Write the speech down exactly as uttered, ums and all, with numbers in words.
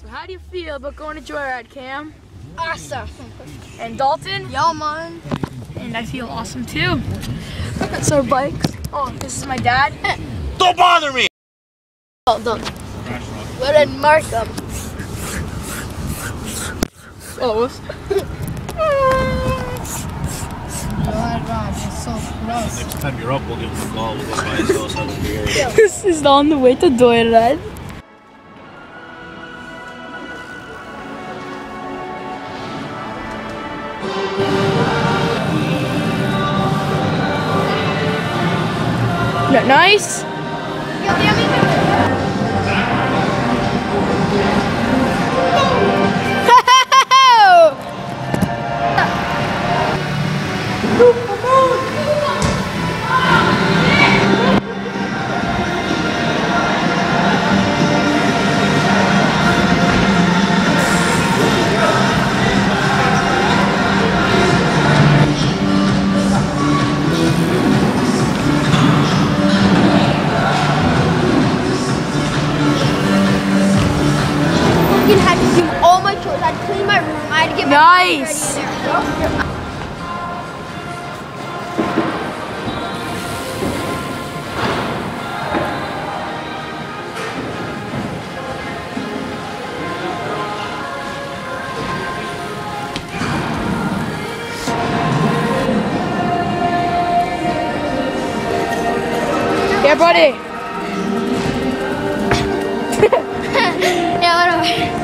So how do you feel about going to Joyride, Cam? Awesome. And Dalton? Yeah, man. And I feel awesome too. So bikes. Oh, this is my dad. Don't bother me! Well done. We're in Markham. Close. It's so gross. Next time you're up, we'll give him a call. We'll go by his house, have a beer. This is on the way to Joyride. Isn't that nice? I had to do all my chores. I had to clean my room. I had to get my Nice. room ready in there. Yeah, buddy. Yeah, whatever.